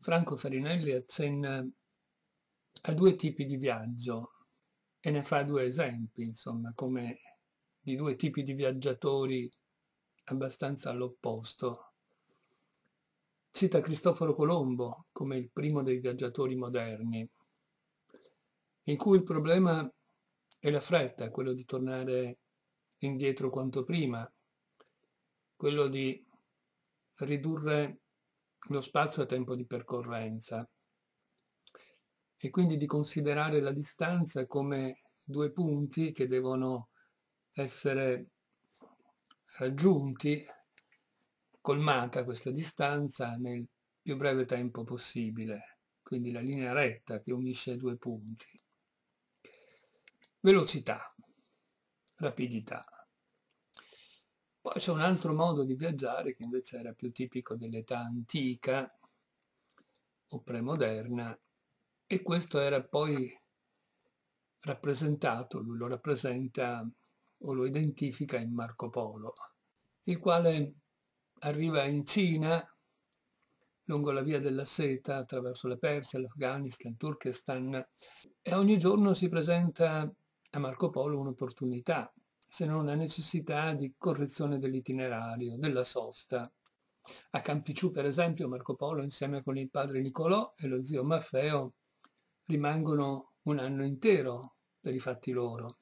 Franco Farinelli accenna a due tipi di viaggio e ne fa due esempi, insomma, come di due tipi di viaggiatori abbastanza all'opposto. Cita Cristoforo Colombo come il primo dei viaggiatori moderni, in cui il problema è la fretta, quello di tornare indietro quanto prima, quello di ridurre lo spazio a tempo di percorrenza e quindi di considerare la distanza come due punti che devono essere raggiunti, colmata questa distanza nel più breve tempo possibile, quindi la linea retta che unisce i due punti. Velocità, rapidità. Poi c'è un altro modo di viaggiare che invece era più tipico dell'età antica o premoderna, e questo era poi rappresentato, lui lo rappresenta o lo identifica in Marco Polo, il quale arriva in Cina lungo la via della seta attraverso la Persia, l'Afghanistan, il Turkestan, e ogni giorno si presenta a Marco Polo un'opportunità, se non una necessità di correzione dell'itinerario, della sosta. A Campicciù, per esempio, Marco Polo insieme con il padre Nicolò e lo zio Maffeo rimangono un anno intero per i fatti loro.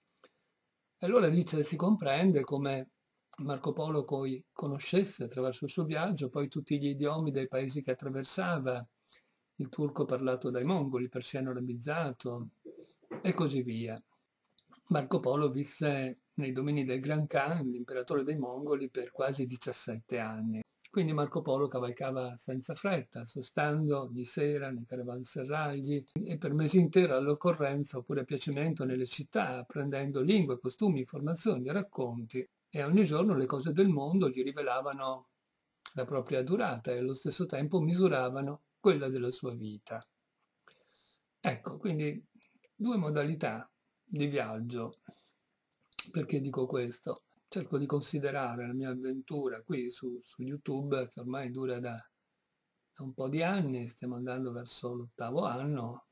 E allora dice, si comprende come Marco Polo poi conoscesse attraverso il suo viaggio poi tutti gli idiomi dei paesi che attraversava, il turco parlato dai mongoli, il persiano arabizzato e così via. Marco Polo visse nei domini del Gran Khan, l'imperatore dei mongoli, per quasi 17 anni. Quindi Marco Polo cavalcava senza fretta, sostando di sera nei caravanserragli e per mesi interi all'occorrenza oppure a piacimento nelle città, apprendendo lingue, costumi, informazioni, racconti, e ogni giorno le cose del mondo gli rivelavano la propria durata e allo stesso tempo misuravano quella della sua vita. Ecco, quindi due modalità di viaggio. Perché dico questo? Cerco di considerare la mia avventura qui su YouTube, che ormai dura da un po' di anni, stiamo andando verso l'8º anno,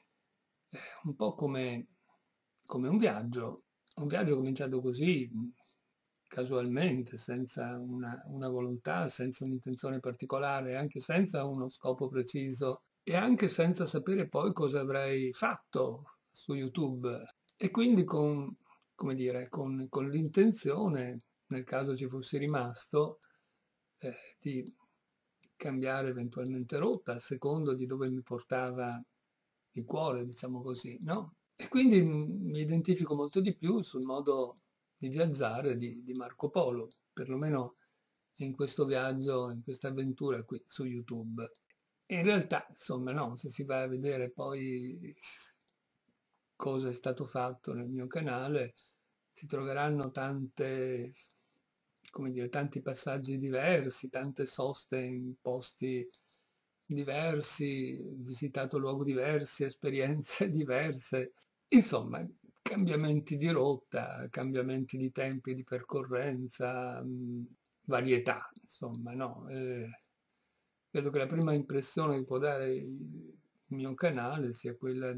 un po' come un viaggio cominciato così, casualmente, senza una volontà, senza un'intenzione particolare, anche senza uno scopo preciso e anche senza sapere poi cosa avrei fatto su YouTube. E quindi come dire, con l'intenzione, nel caso ci fossi rimasto, di cambiare eventualmente rotta a secondo di dove mi portava il cuore, diciamo così, no? E quindi mi identifico molto di più sul modo di viaggiare di Marco Polo, perlomeno in questo viaggio, in questa avventura qui su YouTube. E in realtà, insomma, no, se si va a vedere poi cosa è stato fatto nel mio canale, si troveranno tante, come dire, tanti passaggi diversi, tante soste in posti diversi, visitato luoghi diversi, esperienze diverse, insomma, cambiamenti di rotta, cambiamenti di tempi di percorrenza, varietà, insomma, no? Credo che la prima impressione che può dare il mio canale sia quella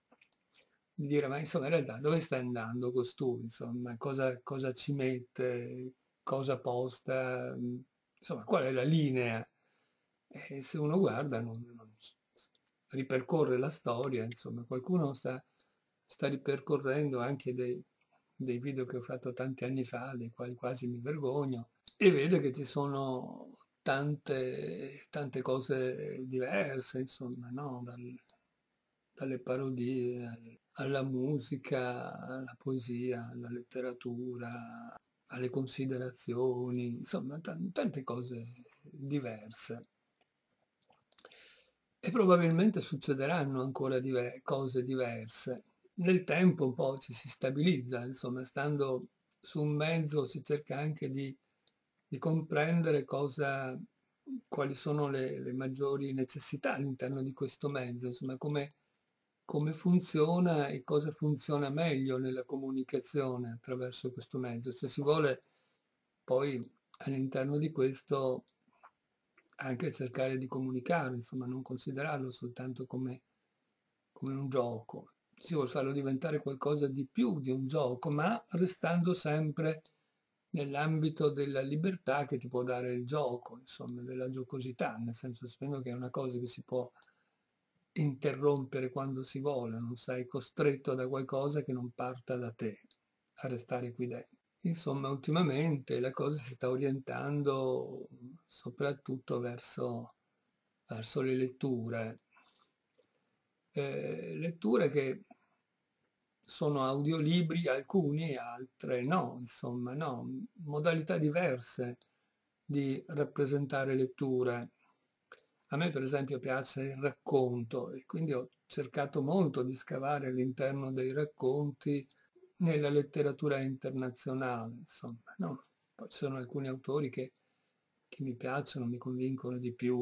di dire, ma insomma, in realtà dove stai andando costui? Insomma, cosa ci mette, cosa posta, insomma, qual è la linea? E se uno guarda, ripercorre la storia, insomma, qualcuno sta ripercorrendo anche dei video che ho fatto tanti anni fa, dei quali quasi mi vergogno, e vede che ci sono tante cose diverse, insomma, no? Dalle parodie alla musica, alla poesia, alla letteratura, alle considerazioni, insomma, tante cose diverse. E probabilmente succederanno ancora cose diverse. Nel tempo un po' ci si stabilizza, insomma, stando su un mezzo si cerca anche di comprendere quali sono le maggiori necessità all'interno di questo mezzo, insomma, come funziona e cosa funziona meglio nella comunicazione attraverso questo mezzo. Se si vuole poi all'interno di questo anche cercare di comunicare, insomma, non considerarlo soltanto come un gioco. Si vuole farlo diventare qualcosa di più di un gioco, ma restando sempre nell'ambito della libertà che ti può dare il gioco, insomma, della giocosità, nel senso sapendo che è una cosa che si può interrompere quando si vuole, non sei costretto da qualcosa che non parta da te a restare qui dentro. Insomma, ultimamente la cosa si sta orientando soprattutto verso le letture. Letture che sono audiolibri alcuni, altre no, insomma, no, modalità diverse di rappresentare letture. A me per esempio piace il racconto e quindi ho cercato molto di scavare all'interno dei racconti nella letteratura internazionale, insomma, no? Poi ci sono alcuni autori che mi piacciono, mi convincono di più.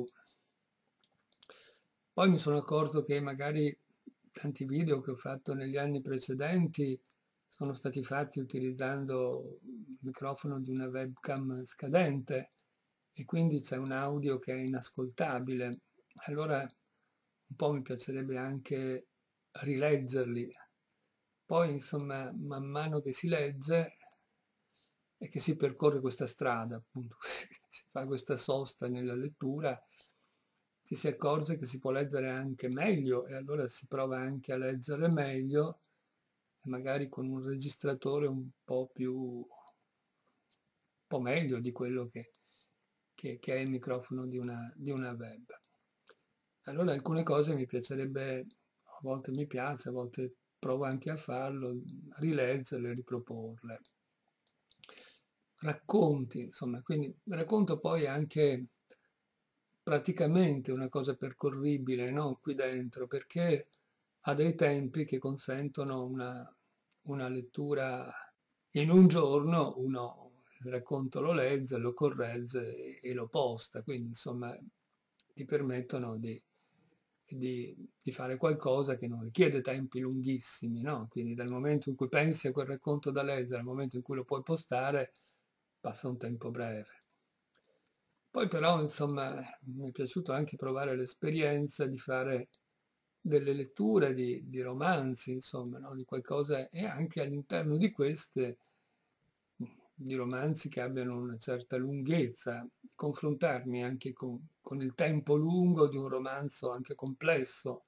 Poi mi sono accorto che magari tanti video che ho fatto negli anni precedenti sono stati fatti utilizzando il microfono di una webcam scadente e quindi c'è un audio che è inascoltabile. Allora un po' mi piacerebbe anche rileggerli. Poi, insomma, man mano che si legge e che si percorre questa strada, appunto, si fa questa sosta nella lettura, ci si accorge che si può leggere anche meglio e allora si prova anche a leggere meglio, e magari con un registratore un po' meglio di quello che è il microfono di una web. Allora alcune cose mi piacerebbe, a volte mi piace, a volte provo anche a farlo, rileggerle, riproporle. Racconti, insomma, quindi racconto poi anche praticamente una cosa percorribile, no? Qui dentro, perché ha dei tempi che consentono una lettura in un giorno, uno il racconto lo legge, lo corregge e lo posta, quindi insomma ti permettono di fare qualcosa che non richiede tempi lunghissimi, no? Quindi dal momento in cui pensi a quel racconto da leggere al momento in cui lo puoi postare, passa un tempo breve. Poi però, insomma, mi è piaciuto anche provare l'esperienza di fare delle letture di romanzi, insomma, no? Di qualcosa e anche all'interno di queste di romanzi che abbiano una certa lunghezza, confrontarmi anche con il tempo lungo di un romanzo anche complesso.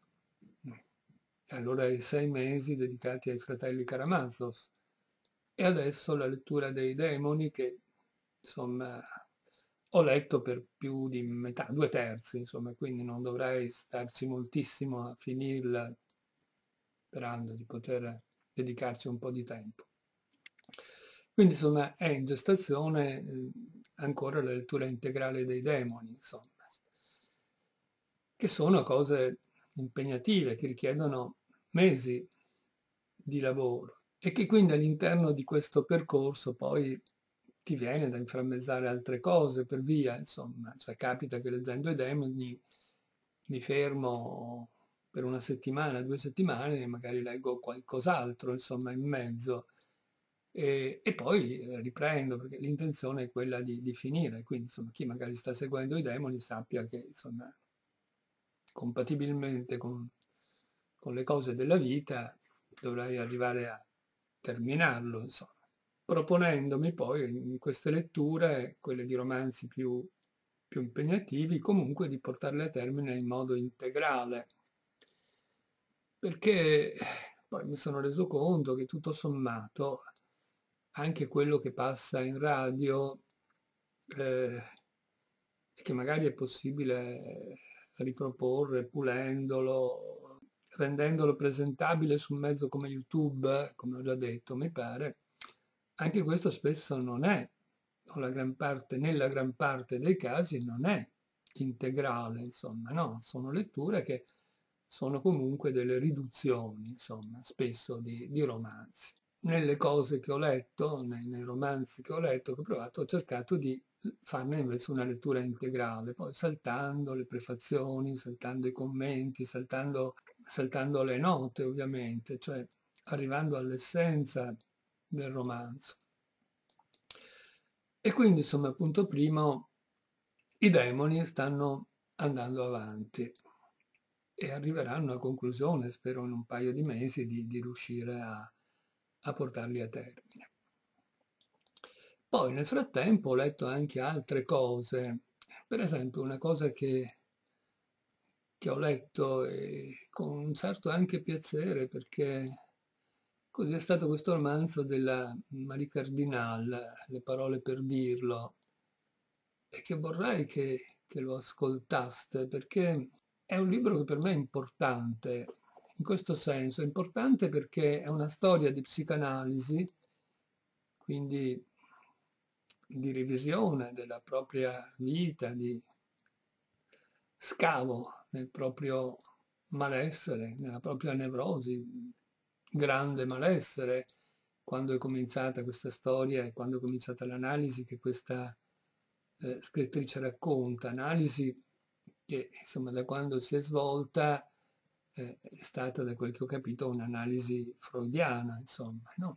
Allora i 6 mesi dedicati ai fratelli Karamazov e adesso la lettura dei demoni che insomma ho letto per più di metà, 2/3, insomma, quindi non dovrei starci moltissimo a finirla, sperando di poter dedicarci un po' di tempo. Quindi insomma è in gestazione ancora la lettura integrale dei demoni, insomma, che sono cose impegnative, che richiedono mesi di lavoro e che quindi all'interno di questo percorso poi ti viene da inframmezzare altre cose per via, insomma, cioè capita che leggendo i demoni mi fermo per una settimana, 2 settimane e magari leggo qualcos'altro, insomma, in mezzo e poi riprendo perché l'intenzione è quella di finire, quindi insomma chi magari sta seguendo i demoni sappia che insomma compatibilmente con le cose della vita dovrei arrivare a terminarlo, insomma, proponendomi poi in queste letture, quelle di romanzi più impegnativi, comunque di portarle a termine in modo integrale, perché poi mi sono reso conto che tutto sommato anche quello che passa in radio, eh, che magari è possibile riproporre pulendolo, rendendolo presentabile su un mezzo come YouTube, come ho già detto, mi pare, anche questo spesso non è, o nella gran parte dei casi non è integrale, insomma, no, sono letture che sono comunque delle riduzioni, insomma, spesso di romanzi. Nelle cose che ho letto, nei romanzi che ho letto, che ho provato, ho cercato di farne invece una lettura integrale, poi saltando le prefazioni, saltando i commenti, saltando le note ovviamente, cioè arrivando all'essenza del romanzo. E quindi insomma, punto primo, i demoni stanno andando avanti e arriveranno a conclusione, spero in un paio di mesi, di riuscire a portarli a termine. Poi nel frattempo ho letto anche altre cose, per esempio una cosa che ho letto con un certo anche piacere, perché così è stato questo romanzo della Marie Cardinal, Le parole per dirlo, e che vorrei che lo ascoltaste, perché è un libro che per me è importante, in questo senso, è importante perché è una storia di psicanalisi, quindi di revisione della propria vita, di scavo nel proprio malessere, nella propria nevrosi, grande malessere, quando è cominciata questa storia e quando è cominciata l'analisi che questa scrittrice racconta, analisi che insomma da quando si è svolta è stata, da quel che ho capito, un'analisi freudiana, insomma, no?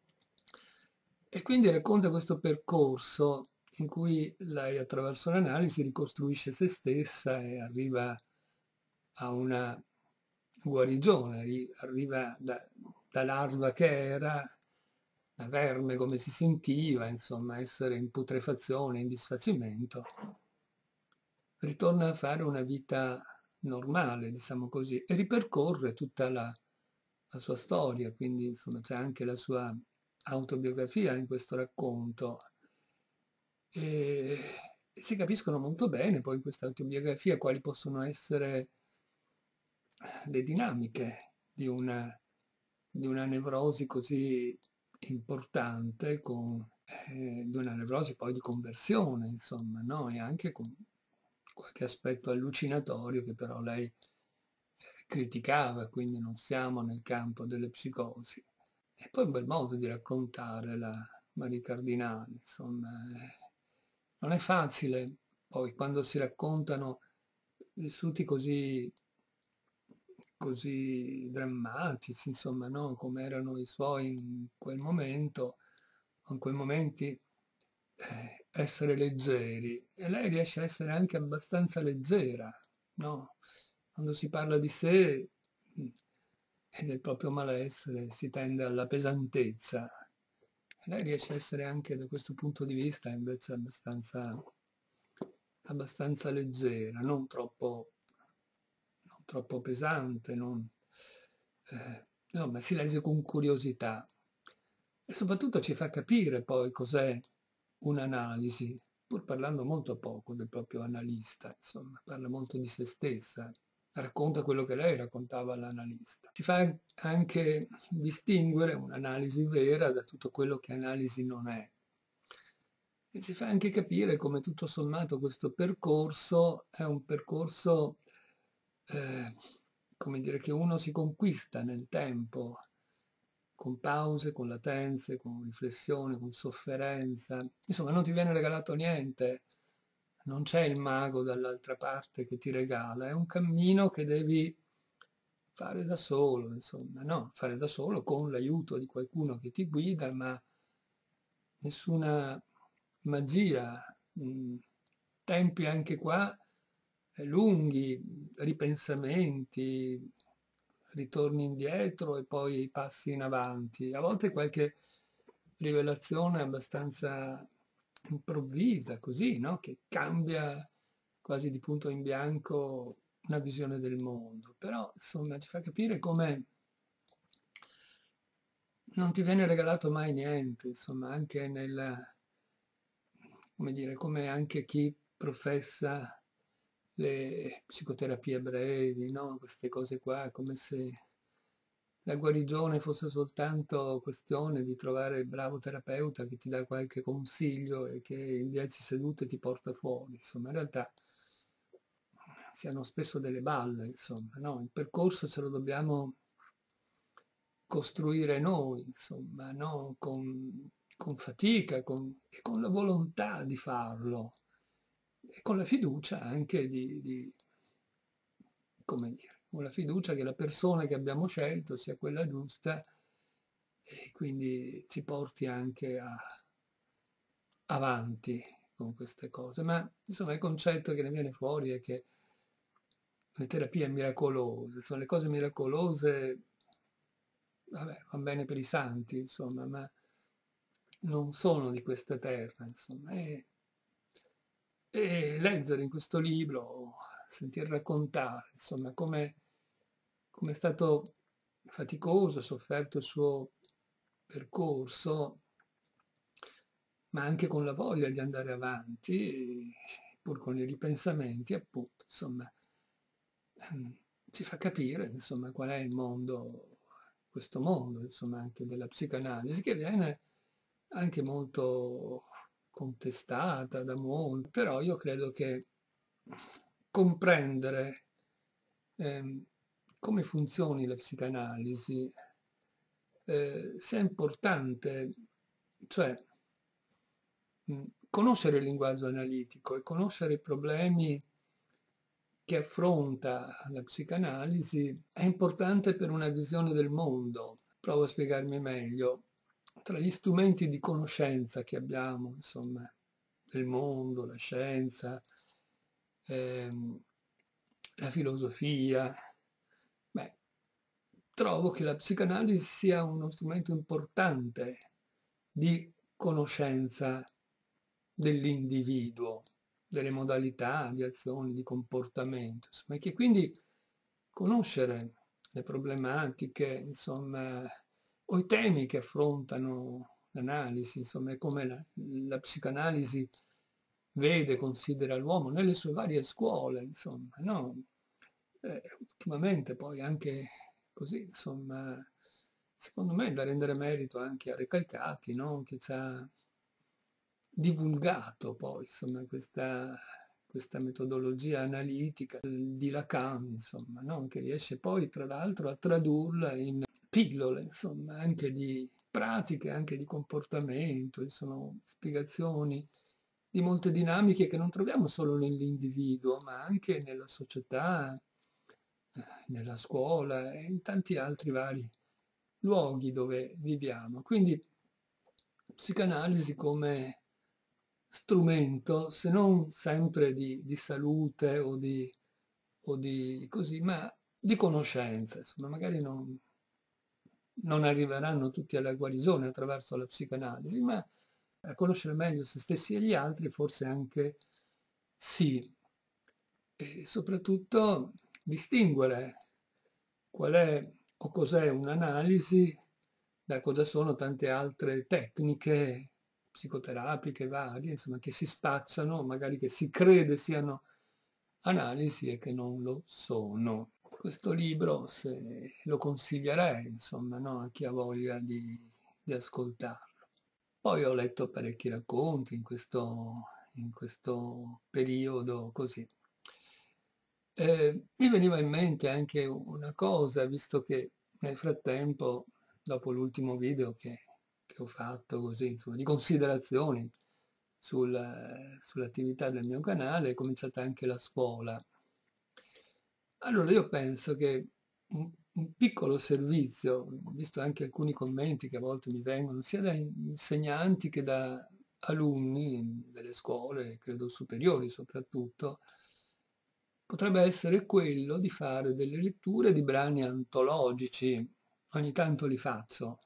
E quindi racconta questo percorso in cui lei attraverso l'analisi ricostruisce se stessa e arriva a una guarigione, arriva da larva che era, da verme come si sentiva, insomma, essere in putrefazione, in disfacimento, ritorna a fare una vita normale, diciamo così, e ripercorre tutta la sua storia, quindi insomma c'è anche la sua autobiografia in questo racconto. E si capiscono molto bene poi in questa autobiografia quali possono essere le dinamiche di una nevrosi così importante, di una nevrosi poi di conversione, insomma, no? E anche con qualche aspetto allucinatorio che però lei criticava, quindi non siamo nel campo delle psicosi. E poi un bel modo di raccontare la Marie Cardinale, insomma, non è facile poi quando si raccontano vissuti così drammatici, insomma, no? Come erano i suoi in quel momento, o in quei momenti, essere leggeri. E lei riesce a essere anche abbastanza leggera, no? Quando si parla di sé e del proprio malessere si tende alla pesantezza. Lei riesce a essere anche da questo punto di vista invece abbastanza leggera, non troppo pesante, insomma si legge con curiosità e soprattutto ci fa capire poi cos'è un'analisi, pur parlando molto poco del proprio analista, insomma, parla molto di se stessa, racconta quello che lei raccontava all'analista. Ti fa anche distinguere un'analisi vera da tutto quello che analisi non è. E ci fa anche capire come tutto sommato questo percorso è un percorso, eh, come dire, che uno si conquista nel tempo, con pause, con latenze, con riflessione, con sofferenza. Insomma, non ti viene regalato niente, non c'è il mago dall'altra parte che ti regala, è un cammino che devi fare da solo, insomma, no? Fare da solo con l'aiuto di qualcuno che ti guida, ma nessuna magia. Tempi anche qua lunghi, ripensamenti, ritorni indietro e poi passi in avanti. A volte qualche rivelazione abbastanza improvvisa, così, no? Che cambia quasi di punto in bianco una visione del mondo. Però, insomma, ci fa capire come non ti viene regalato mai niente, insomma, anche come dire, come anche chi professa le psicoterapie brevi, no? Queste cose qua, come se la guarigione fosse soltanto questione di trovare il bravo terapeuta che ti dà qualche consiglio e che in 10 sedute ti porta fuori. Insomma, in realtà si hanno spesso delle balle, insomma, no? Il percorso ce lo dobbiamo costruire noi, insomma, no? Con fatica e con la volontà di farlo e con la fiducia anche come dire, con la fiducia che la persona che abbiamo scelto sia quella giusta e quindi ci porti anche avanti con queste cose, ma insomma il concetto che ne viene fuori è che le terapie miracolose, sono le cose miracolose, vabbè, van bene per i santi, insomma, ma non sono di questa terra, insomma. E leggere in questo libro, sentir raccontare, insomma, come è stato faticoso, sofferto il suo percorso, ma anche con la voglia di andare avanti, pur con i ripensamenti, appunto, insomma, ci fa capire, insomma, qual è il mondo, questo mondo, insomma, anche della psicanalisi, che viene anche molto contestata da molti, però io credo che comprendere ehm, come funzioni la psicanalisi sia importante, cioè conoscere il linguaggio analitico e conoscere i problemi che affronta la psicanalisi è importante per una visione del mondo. Provo a spiegarmi meglio. Tra gli strumenti di conoscenza che abbiamo, insomma, del mondo, la scienza, ehm, la filosofia, beh, trovo che la psicanalisi sia uno strumento importante di conoscenza dell'individuo, delle modalità di azione, di comportamento, insomma, e che quindi conoscere le problematiche, insomma, o i temi che affrontano l'analisi, insomma, è come la psicanalisi vede, considera l'uomo nelle sue varie scuole, insomma, no? Ultimamente poi anche così, insomma, secondo me è da rendere merito anche a Recalcati, no? Che ci ha divulgato poi, insomma, questa metodologia analitica di Lacan, insomma, no? Che riesce poi, tra l'altro, a tradurla in pillole, insomma, anche di pratiche, anche di comportamento, insomma, spiegazioni di molte dinamiche che non troviamo solo nell'individuo, ma anche nella società, nella scuola e in tanti altri vari luoghi dove viviamo. Quindi psicanalisi come strumento, se non sempre di salute o di così, ma di conoscenza, insomma, magari non arriveranno tutti alla guarigione attraverso la psicanalisi, ma a conoscere meglio se stessi e gli altri forse anche sì. E soprattutto distinguere qual è o cos'è un'analisi da cosa sono tante altre tecniche psicoterapiche varie, insomma, che si spacciano, magari che si crede siano analisi e che non lo sono. Questo libro se lo consiglierei, insomma, no, a chi ha voglia di ascoltarlo. Poi ho letto parecchi racconti in questo periodo così. Mi veniva in mente anche una cosa, visto che nel frattempo, dopo l'ultimo video che ho fatto, così, insomma, di considerazioni sull'attività del mio canale, è cominciata anche la scuola. Allora io penso che un piccolo servizio, visto anche alcuni commenti che a volte mi vengono, sia da insegnanti che da alunni delle scuole, credo superiori soprattutto, potrebbe essere quello di fare delle letture di brani antologici. Ogni tanto li faccio.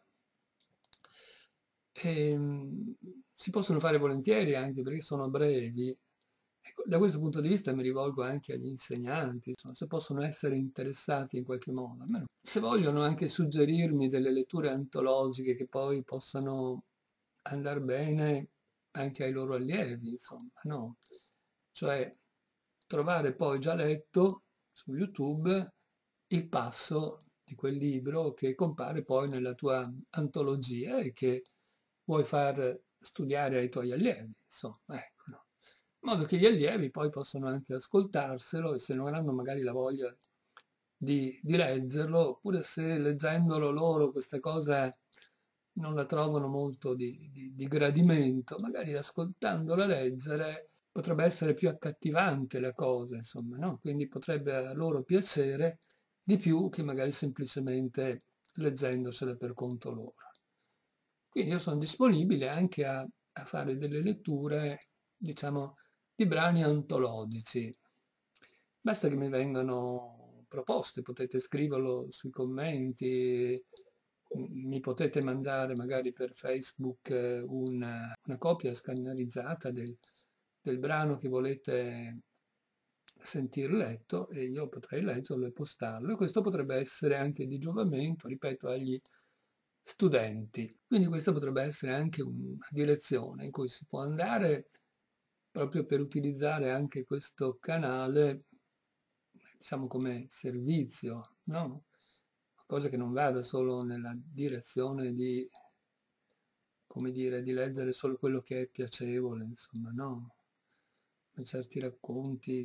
Si possono fare volentieri anche perché sono brevi. Ecco, da questo punto di vista mi rivolgo anche agli insegnanti, insomma, se possono essere interessati in qualche modo. Almeno, se vogliono anche suggerirmi delle letture antologiche che poi possano andare bene anche ai loro allievi, insomma, no? Cioè trovare poi già letto su YouTube il passo di quel libro che compare poi nella tua antologia e che vuoi far studiare ai tuoi allievi, insomma, ecco, no? In modo che gli allievi poi possono anche ascoltarselo e se non hanno magari la voglia di leggerlo, oppure se leggendolo loro questa cosa non la trovano molto di gradimento, magari ascoltandola leggere potrebbe essere più accattivante la cosa, insomma, no? Quindi potrebbe a loro piacere di più che magari semplicemente leggendosela per conto loro. Quindi io sono disponibile anche a fare delle letture diciamo, di brani antologici. Basta che mi vengano proposte, potete scriverlo sui commenti, mi potete mandare magari per Facebook una copia scannerizzata del brano che volete sentir letto e io potrei leggerlo e postarlo. E questo potrebbe essere anche di giovamento, ripeto, agli studenti. Quindi questa potrebbe essere anche una direzione in cui si può andare proprio per utilizzare anche questo canale, diciamo come servizio, no? Cosa che non vada solo nella direzione di, come dire, di leggere solo quello che è piacevole, insomma, no? Certi racconti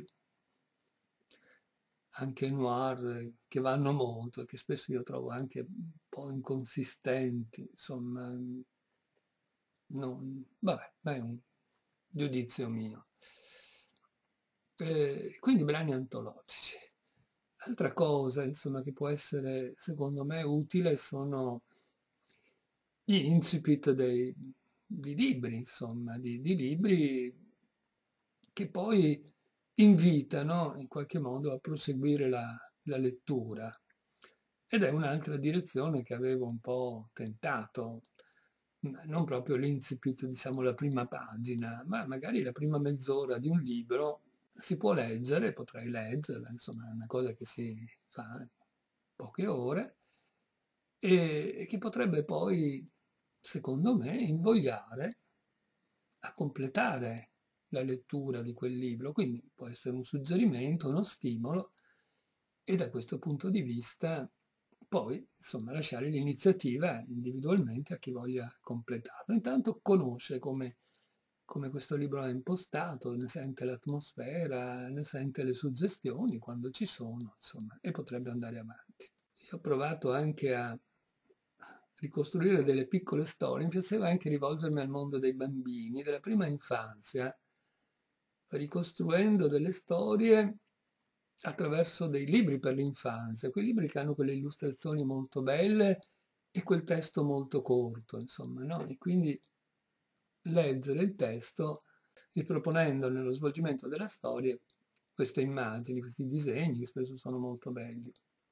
anche noir che vanno molto e che spesso io trovo anche un po' inconsistenti, insomma, vabbè, ma è un giudizio mio. Quindi brani antologici. Altra cosa, insomma, che può essere secondo me utile sono gli incipit di libri, insomma, di libri che poi invitano in qualche modo a proseguire la lettura. Ed è un'altra direzione che avevo un po' tentato, non proprio l'incipit, diciamo la prima pagina, ma magari la prima mezz'ora di un libro si può leggere, potrei leggerla, insomma è una cosa che si fa in poche ore e che potrebbe poi, secondo me, invogliare a completare la lettura di quel libro. Quindi può essere un suggerimento, uno stimolo e da questo punto di vista poi, insomma, lasciare l'iniziativa individualmente a chi voglia completarlo. Intanto conosce come questo libro è impostato, ne sente l'atmosfera, ne sente le suggestioni quando ci sono, insomma, e potrebbe andare avanti. Io ho provato anche a ricostruire delle piccole storie, mi piaceva anche rivolgermi al mondo dei bambini, della prima infanzia, ricostruendo delle storie attraverso dei libri per l'infanzia, quei libri che hanno quelle illustrazioni molto belle e quel testo molto corto, insomma, no? E quindi leggere il testo riproponendo nello svolgimento della storia queste immagini, questi disegni che spesso sono molto belli.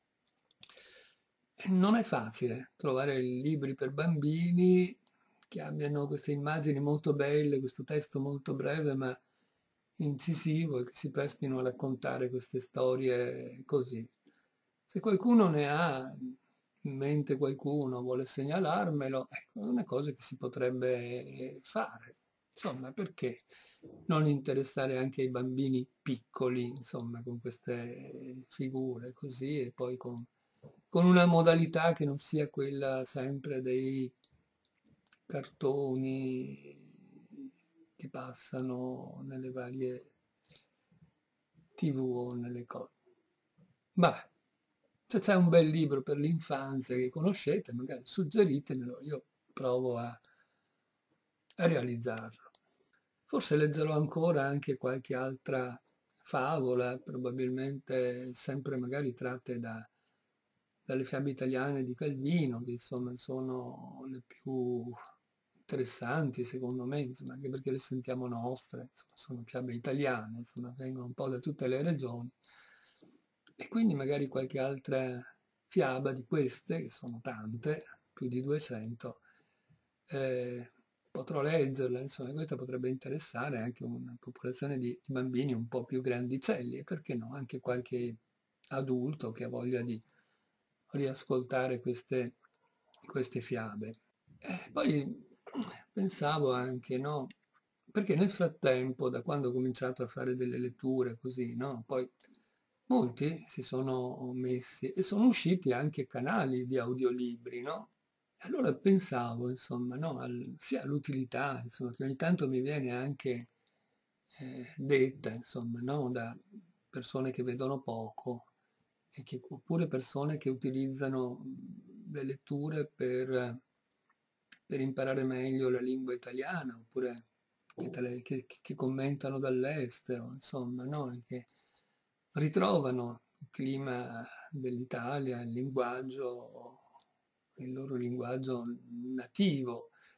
E non è facile trovare libri per bambini che abbiano queste immagini molto belle, questo testo molto breve ma incisivo e che si prestino a raccontare queste storie così. Se qualcuno ne ha in mente qualcuno, vuole segnalarmelo, ecco, è una cosa che si potrebbe fare. Insomma, perché non interessare anche i bambini piccoli, insomma, con queste figure così e poi con una modalità che non sia quella sempre dei cartoni che passano nelle varie TV o nelle cose. Vabbè, se c'è un bel libro per l'infanzia che conoscete, magari suggeritemelo, io provo a realizzarlo. Forse leggerò ancora anche qualche altra favola, probabilmente sempre magari tratte dalle fiabe italiane di Calvino, che insomma sono le più interessanti secondo me, insomma, anche perché le sentiamo nostre, insomma, sono fiabe italiane, insomma, vengono un po' da tutte le regioni. E quindi magari qualche altra fiaba di queste, che sono tante, più di 200, eh, potrò leggerla, insomma, questa potrebbe interessare anche una popolazione di bambini un po' più grandicelli, e perché no, anche qualche adulto che ha voglia di riascoltare queste fiabe. Poi pensavo anche, no? Perché nel frattempo, da quando ho cominciato a fare delle letture così, no? Poi molti si sono messi e sono usciti anche canali di audiolibri, no? E allora pensavo, insomma, no? Sia all'utilità, insomma, che ogni tanto mi viene anche detta, insomma, no? Da persone che vedono poco, oppure persone che utilizzano le letture per imparare meglio la lingua italiana, oppure che commentano dall'estero, insomma, no? E che ritrovano il clima dell'Italia, il loro linguaggio nativo,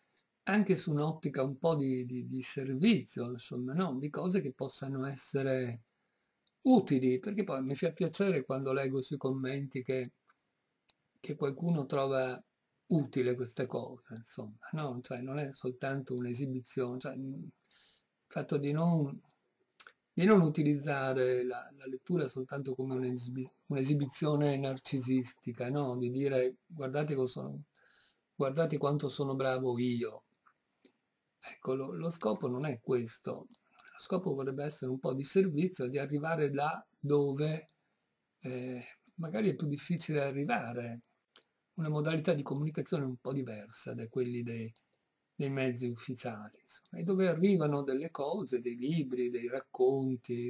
anche su un'ottica un po' di servizio, insomma, no? Di cose che possano essere utili, perché poi mi fa piacere quando leggo sui commenti che qualcuno trova utile queste cose, insomma, no? Cioè non è soltanto un'esibizione, cioè, il fatto di non utilizzare la lettura soltanto come un'esibizione narcisistica, no? Di dire guardate quanto sono bravo io. Ecco, lo scopo non è questo. Lo scopo vorrebbe essere un po' di servizio, di arrivare là dove magari è più difficile arrivare, una modalità di comunicazione un po' diversa da quelli dei mezzi ufficiali, insomma, e dove arrivano delle cose, dei libri, dei racconti,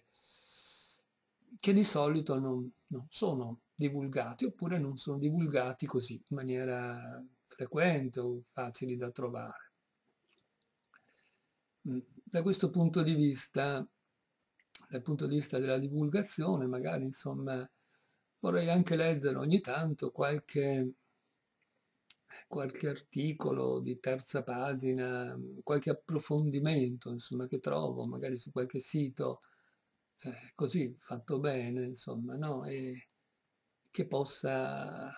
che di solito non sono divulgati, oppure non sono divulgati così in maniera frequente o facili da trovare. Da questo punto di vista, dal punto di vista della divulgazione, magari insomma vorrei anche leggere ogni tanto qualche articolo di terza pagina, qualche approfondimento, insomma, che trovo magari su qualche sito, così fatto bene, insomma, no? E che possa,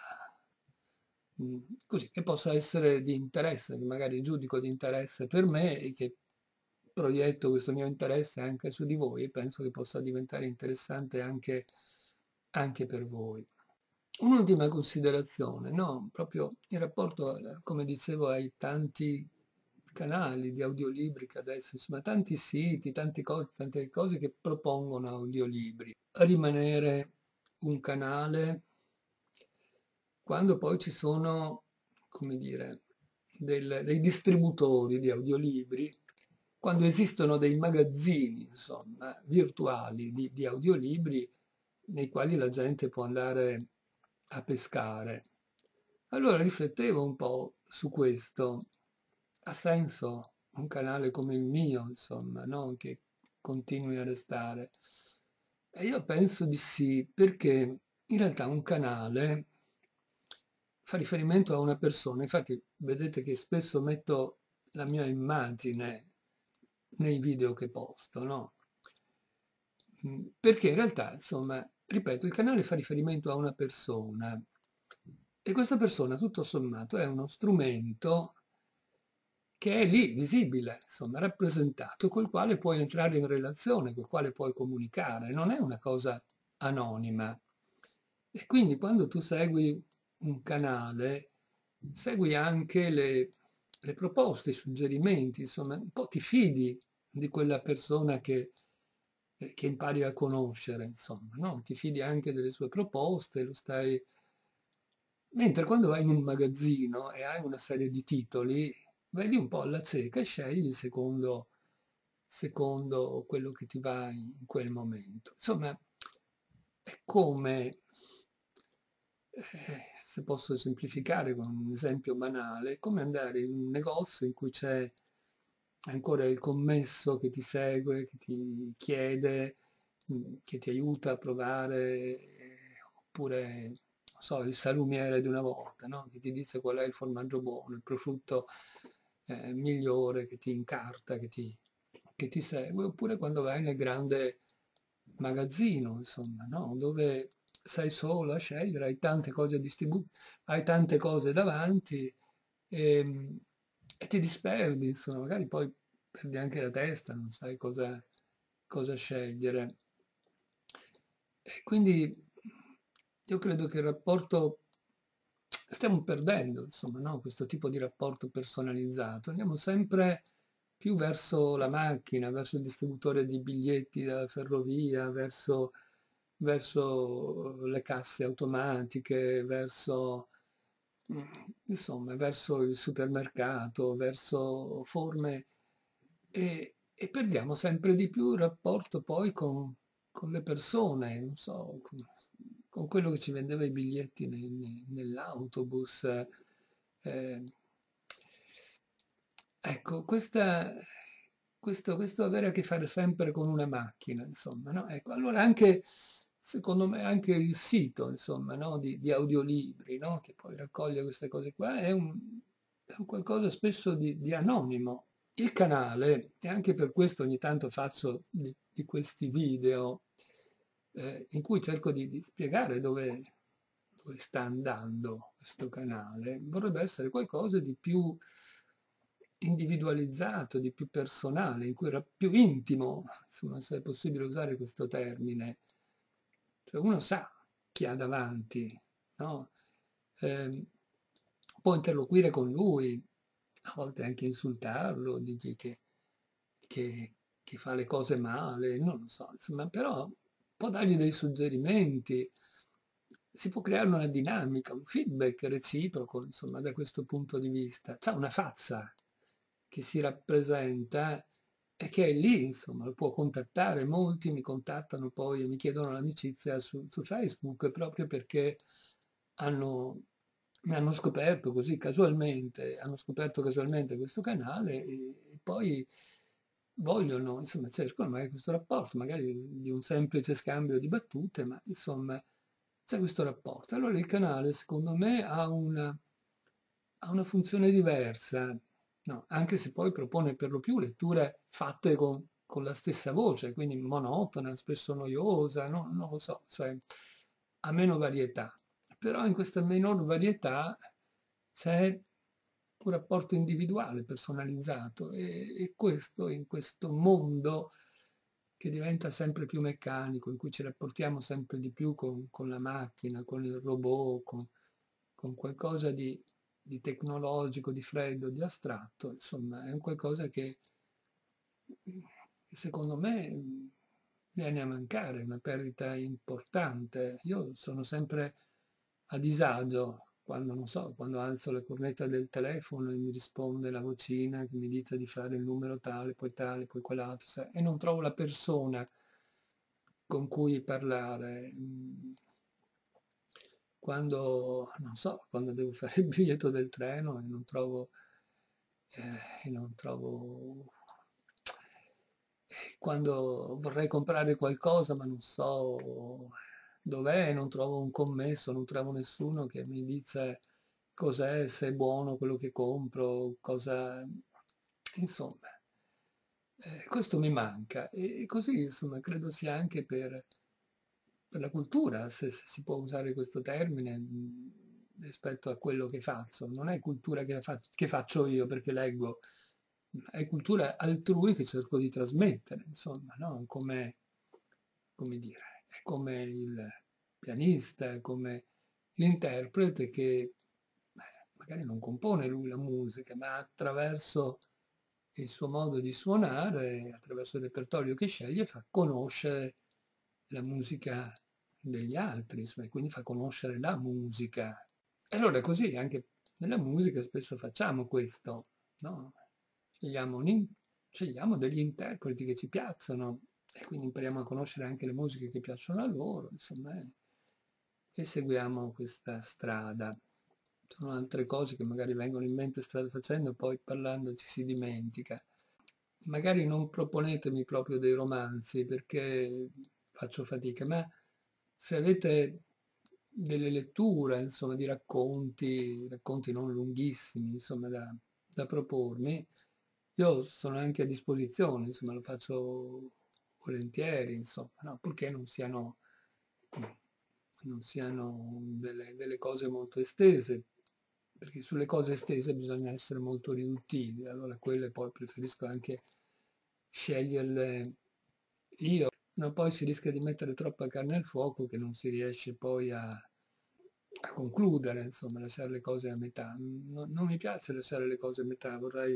così, che possa essere di interesse, che magari giudico di interesse per me e che proietto questo mio interesse anche su di voi e penso che possa diventare interessante anche per voi. Un'ultima considerazione, no? Proprio in rapporto, come dicevo, ai tanti canali di audiolibri che adesso, insomma, tanti siti, tante cose che propongono audiolibri. Rimanere un canale quando poi ci sono, come dire, dei distributori di audiolibri, quando esistono dei magazzini, insomma, virtuali di audiolibri nei quali la gente può andare a pescare. Allora riflettevo un po' su questo. Ha senso un canale come il mio, insomma, no? Che continui a restare? E io penso di sì, perché in realtà un canale fa riferimento a una persona. Infatti vedete che spesso metto la mia immagine nei video che posto, no? Perché in realtà, insomma, ripeto, il canale fa riferimento a una persona e questa persona, tutto sommato, è uno strumento che è lì, visibile, insomma, rappresentato, col quale puoi entrare in relazione, col quale puoi comunicare, non è una cosa anonima. E quindi quando tu segui un canale, segui anche le proposte, i suggerimenti, insomma, un po' ti fidi di quella persona che impari a conoscere, insomma, no? Ti fidi anche delle sue proposte, lo stai. Mentre quando vai in un magazzino e hai una serie di titoli, vai lì un po' alla cieca e scegli secondo quello che ti va in quel momento. Insomma, è come, se posso semplificare con un esempio banale, è come andare in un negozio in cui c'è ancora il commesso che ti segue, che ti chiede, che ti aiuta a provare, oppure, non so, il salumiere di una volta, no? Che ti dice qual è il formaggio buono, il prosciutto migliore, che ti incarta, che ti segue, oppure quando vai nel grande magazzino, insomma, no? Dove sei solo a scegliere, hai tante cose davanti e, e ti disperdi, insomma, magari poi perdi anche la testa, non sai cosa scegliere. E quindi io credo che il rapporto, stiamo perdendo, insomma, no? Questo tipo di rapporto personalizzato, andiamo sempre più verso la macchina, verso il distributore di biglietti della ferrovia, verso le casse automatiche, mm, insomma, verso il supermercato, verso forme e perdiamo sempre di più il rapporto poi con le persone, non so, con quello che ci vendeva i biglietti nell'autobus. eh, Ecco, questo avere a che fare sempre con una macchina, insomma, no? Ecco, allora anche, secondo me, anche il sito, insomma, no? Di audiolibri, no? Che poi raccoglie queste cose qua, è un qualcosa spesso di anonimo. Il canale, e anche per questo ogni tanto faccio di questi video in cui cerco di spiegare dove sta andando questo canale, vorrebbe essere qualcosa di più individualizzato, di più personale, in cui era più intimo, insomma, se è possibile usare questo termine. Cioè uno sa chi ha davanti, no? Ehm, Può interloquire con lui, a volte anche insultarlo, dirgli che- che fa le cose male, non lo so, insomma, però può dargli dei suggerimenti, si può creare una dinamica, un feedback reciproco, insomma, da questo punto di vista. C'ha una faccia che si rappresenta e che è lì, insomma, lo può contattare. Molti mi contattano poi e mi chiedono l'amicizia su Facebook proprio perché hanno, mi hanno scoperto così casualmente, hanno scoperto casualmente questo canale e poi vogliono, insomma, cercano magari questo rapporto, magari di un semplice scambio di battute, ma insomma c'è questo rapporto. Allora il canale, secondo me, ha una funzione diversa, no, anche se poi propone per lo più letture fatte con la stessa voce, quindi monotona, spesso noiosa, no? Non lo so, cioè ha meno varietà. Però in questa minor varietà c'è un rapporto individuale, personalizzato e questo in questo mondo che diventa sempre più meccanico, in cui ci rapportiamo sempre di più con la macchina, con il robot, con qualcosa di tecnologico, di freddo, di astratto, insomma, è un qualcosa che secondo me viene a mancare, una perdita importante. Io sono sempre a disagio quando, non so, quando alzo la cornetta del telefono e mi risponde la vocina che mi dice di fare il numero tale, poi quell'altro, sai, e non trovo la persona con cui parlare. Quando, non so, quando devo fare il biglietto del treno e non trovo, quando vorrei comprare qualcosa ma non so dov'è, non trovo un commesso, non trovo nessuno che mi dice cos'è, se è buono quello che compro, cosa... Insomma, questo mi manca e così insomma credo sia anche per la cultura, se si può usare questo termine, rispetto a quello che faccio. Non è cultura che faccio io perché leggo, è cultura altrui che cerco di trasmettere, insomma, no? Come dire, è come il pianista, è come l'interprete che magari non compone lui la musica, ma attraverso il suo modo di suonare, attraverso il repertorio che sceglie, fa conoscere la musica degli altri, insomma, e quindi fa conoscere la musica. E allora così anche nella musica spesso facciamo questo, no? Scegliamo, scegliamo degli interpreti che ci piacciono e quindi impariamo a conoscere anche le musiche che piacciono a loro, insomma, e seguiamo questa strada. Sono altre cose che magari vengono in mente strada facendo, poi parlando ci si dimentica. Magari non proponetemi proprio dei romanzi perché faccio fatica, ma se avete delle letture, insomma, di racconti, racconti non lunghissimi, insomma, da propormi, io sono anche a disposizione, insomma, lo faccio volentieri, insomma, no? Purché non siano delle cose molto estese, perché sulle cose estese bisogna essere molto riduttivi, allora quelle poi preferisco anche sceglierle io, no, poi si rischia di mettere troppa carne al fuoco che non si riesce poi a concludere, insomma, lasciare le cose a metà. Non mi piace lasciare le cose a metà,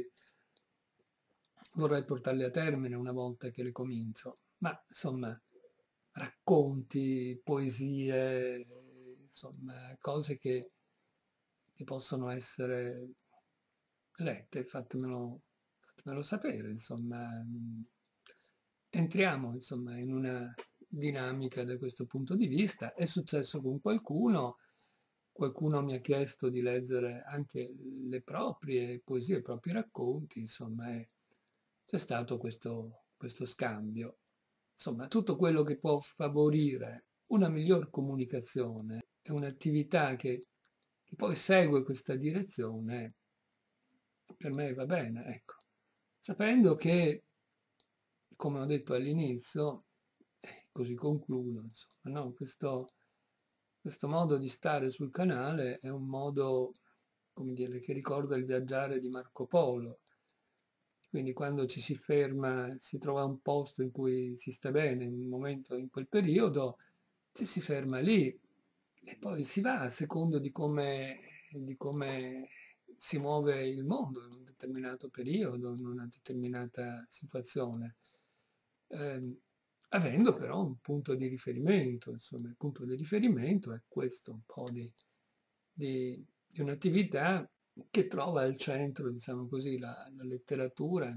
vorrei portarle a termine una volta che le comincio. Ma insomma, racconti, poesie, insomma, cose che possono essere lette, fatemelo sapere, insomma. Entriamo, insomma, in una dinamica da questo punto di vista. È successo con qualcuno mi ha chiesto di leggere anche le proprie poesie, i propri racconti, insomma, c'è stato questo scambio. Insomma, tutto quello che può favorire una miglior comunicazione e un'attività che poi segue questa direzione per me va bene, ecco. Sapendo che, come ho detto all'inizio, così concludo, insomma, no? Questo modo di stare sul canale è un modo, come dire, che ricorda il viaggiare di Marco Polo. Quindi quando ci si ferma, si trova un posto in cui si sta bene, in un momento, in quel periodo, ci si ferma lì e poi si va a secondo di come si muove il mondo in un determinato periodo, in una determinata situazione, ehm, avendo però un punto di riferimento, insomma, il punto di riferimento è questo, un po' di un'attività che trova al centro, diciamo così, la letteratura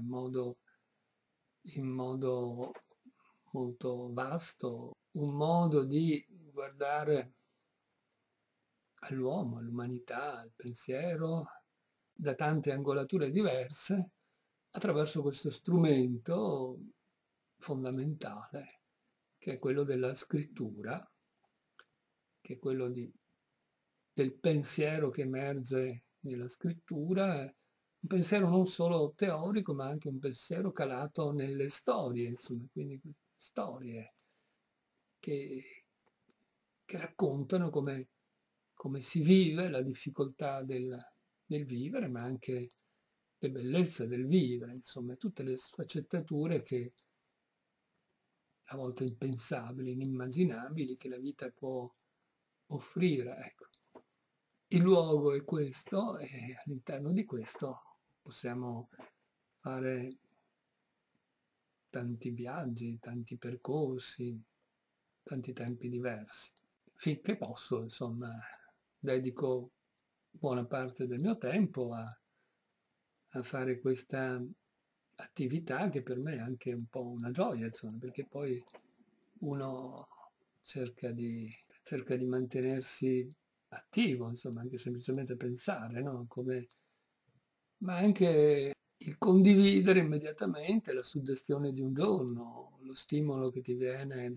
in modo molto vasto, un modo di guardare all'uomo, all'umanità, al pensiero, da tante angolature diverse, attraverso questo strumento fondamentale, che è quello della scrittura, che è quello del pensiero che emerge nella scrittura, un pensiero non solo teorico, ma anche un pensiero calato nelle storie, insomma, quindi storie che, che raccontano come si vive la difficoltà del vivere, ma anche le bellezze del vivere, insomma, tutte le sfaccettature che a volte impensabili, inimmaginabili, che la vita può offrire. Ecco. Il luogo è questo e all'interno di questo possiamo fare tanti viaggi, tanti percorsi, tanti tempi diversi. Finché posso, insomma, dedico buona parte del mio tempo a fare questa attività che per me è anche un po' una gioia, insomma, perché poi uno cerca di, cerca di mantenersi attivo, insomma, anche semplicemente pensare, no? Ma anche il condividere immediatamente la suggestione di un giorno, lo stimolo che ti viene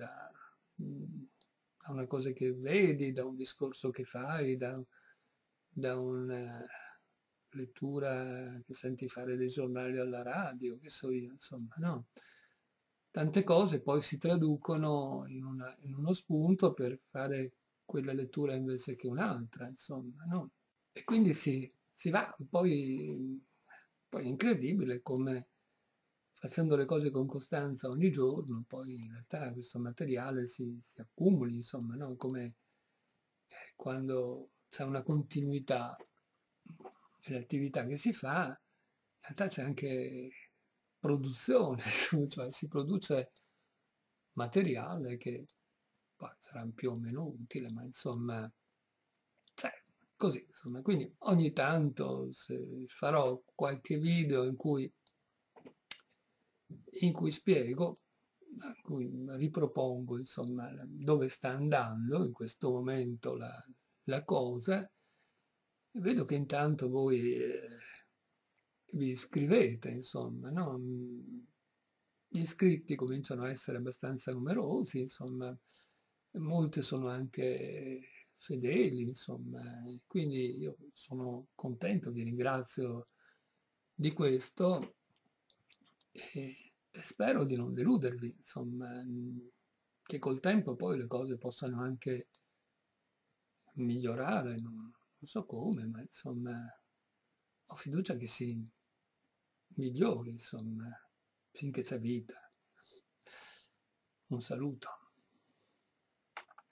da una cosa che vedi, da un discorso che fai, da una lettura che senti fare dei giornali alla radio, che so io, insomma, no? Tante cose poi si traducono in uno spunto per fare quella lettura invece che un'altra, insomma, no? E quindi si va, poi è incredibile come facendo le cose con costanza ogni giorno, poi in realtà questo materiale si accumuli, insomma, no? Come quando c'è una continuità nell'attività che si fa, in realtà c'è anche produzione, cioè si produce materiale che poi sarà più o meno utile, ma insomma, cioè, così, insomma. Quindi ogni tanto farò qualche video in cui spiego, in cui ripropongo, insomma, dove sta andando in questo momento la cosa, e vedo che intanto voi vi iscrivete, insomma, no? Gli iscritti cominciano a essere abbastanza numerosi, insomma, e molte sono anche fedeli, insomma, e quindi io sono contento, vi ringrazio di questo e spero di non deludervi, insomma, che col tempo poi le cose possano anche migliorare, non so come, ma insomma ho fiducia che si migliori, insomma, finché c'è vita. Un saluto.